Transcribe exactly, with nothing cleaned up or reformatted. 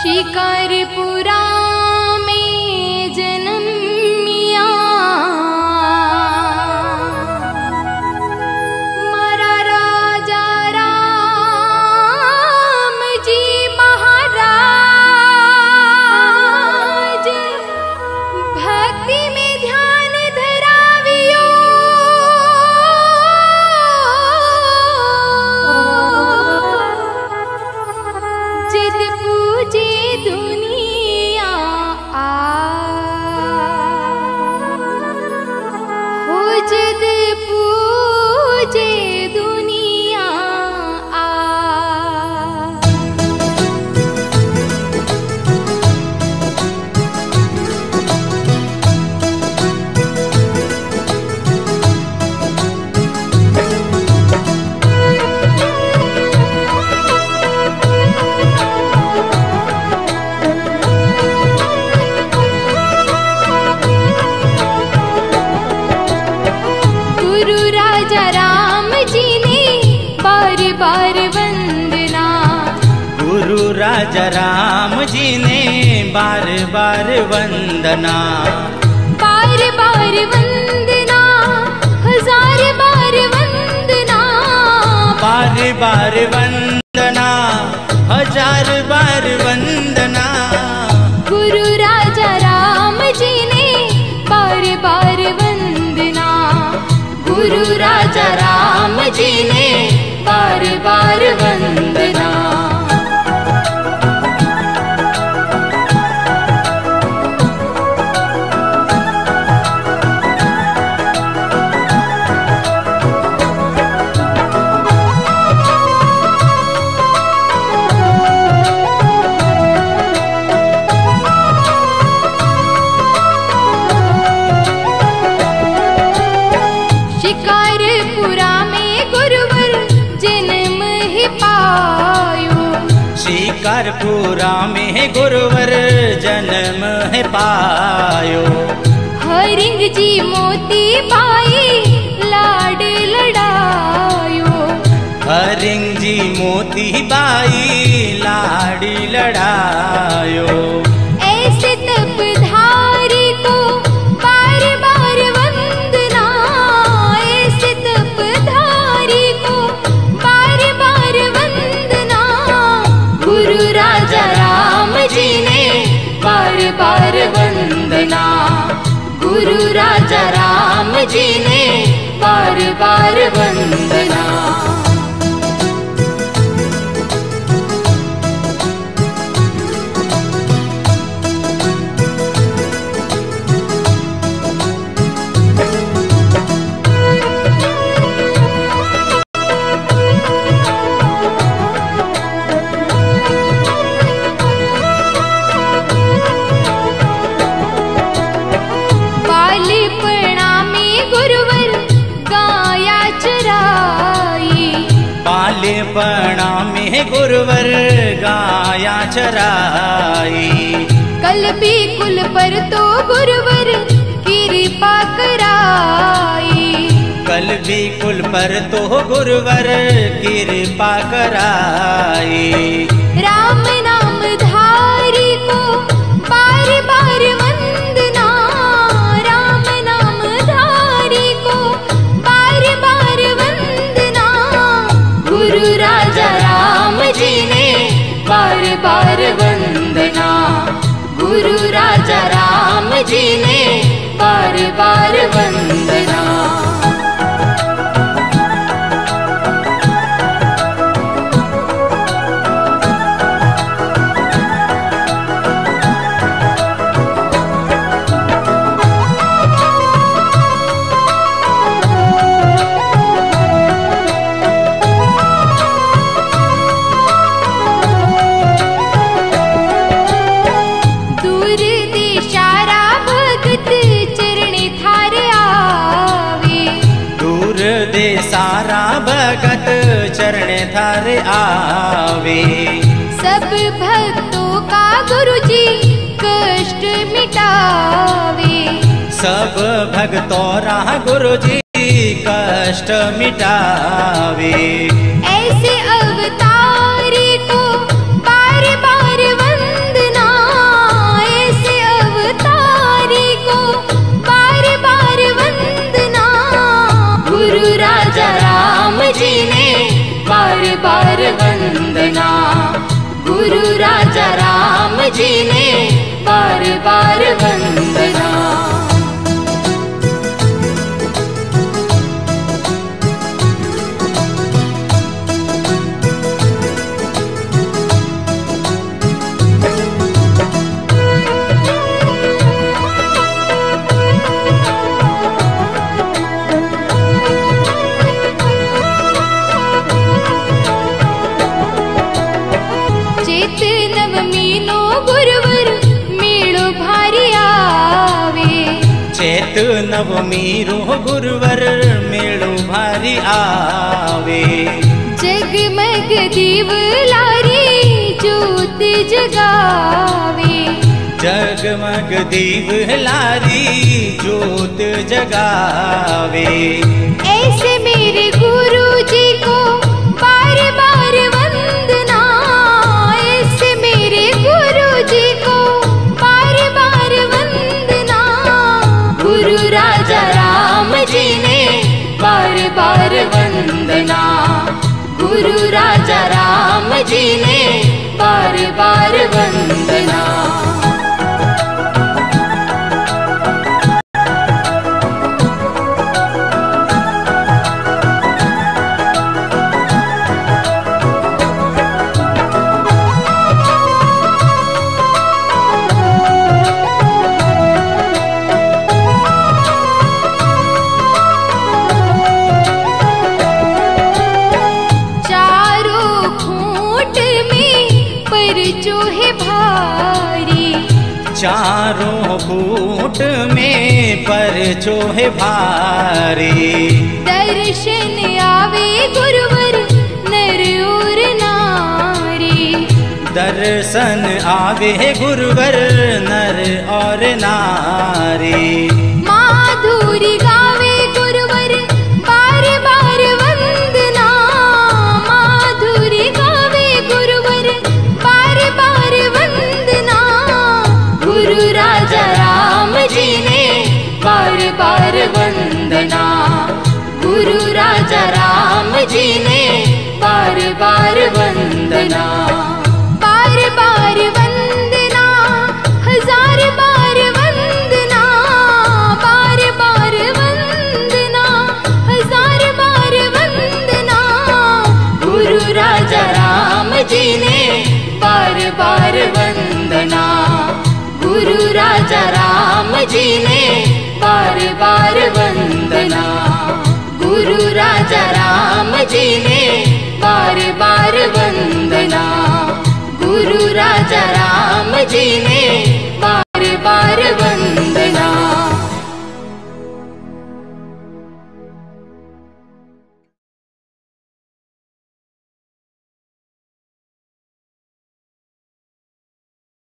शिकारपुरा में जन्म लिया मारा राजा राम जी महाराज, भक्ति में ध्यान धरावियो जिद पूजे दुनिया आ, हो जिद पूजे दुनिया आ। गुरु राजा राम जी ने बार बार वंदना, गुरु राजा राम जी ने बार बार वंदना, बार बार वंदना, हजार बार वंदना, बार बार वंदना, हजार बार वंदना। गुरु राजा राम जी ने बार बार वंदना, गुरु राजा राम जी ने बार बार वंदना। शिकारपुरा में गुरुवर जन्म ही पायो, शिकारपुरा में गुरुवर जन्म है पायो। हरिंग जी मोती बाई लाड लड़ायो, हरिंग जी मोती बाई लाड़ी लड़ायो। ऐसे तपधारी को बार बार वंदना, ऐसे तपधारी को बार बार वंदना। गुरु राजा राम जी ने बार बार वंदना, गुरु राजा राम जी ने बार बार वंदना। बालिपणा में गुरुवर गाया चराई, बालिपणा में गुरुवर गाया चराई। कल भी कुल पर तो गुरुवर कृपा कराई, कल भी कुल पर तो गुरुवर कृपा कराई। राम नाम धारी को बार बार वंदना, राम नाम धारी को बार बार वंदना। गुरु राजा राम जी ने बार बार वंदना, गुरु राजा राम जी ने बार बार वंदना। दूर देशारा भगत चरण थार आवे, दूर दे सारा भगत चरण थार आवे। सब भक्तों का गुरुजी कष्ट मिटावे, सब भक्तों रा गुरुजी कष्ट मिटावे। ऐसे अवतारी को बार बार वंदना, राजा राम जी ने बार बार वंदना। चैत नवमी रो गुरुवर मेड़ो भारी आवे। जगमग दीव लारी ज्योत जगावे। जगमग दीव लारी ज्योत जगावे। ऐसे मेरे गुरु जी को बार बार वंदना। ऐसे मेरे गुरु जी को बार बार वंदना। गुरु राजा राम जी ने बार बार वंदना। गुरु राजा राम जी ने बार बार वंदना। चारों फूट में पर चोहे भारी। दर्शन आवे गुरुवर नर और नारी। दर्शन आवे गुरुवर नर और नारी। माधुरी गावे गुरुवर बार बार वंदना। माधुरी गावे गुरुवर बार बार वंदना। गुरु राजा राम जी ने बार बार वंदना। गुरु राजा राम जी ने बार बार वंदना। बार बार वंदना हजार बार वंदना। बार बार वंदना हजार बार वंदना। गुरु राजा राम जी ने बार बार वंदना। गुरु राजा राम जी ने बार बार वंदना।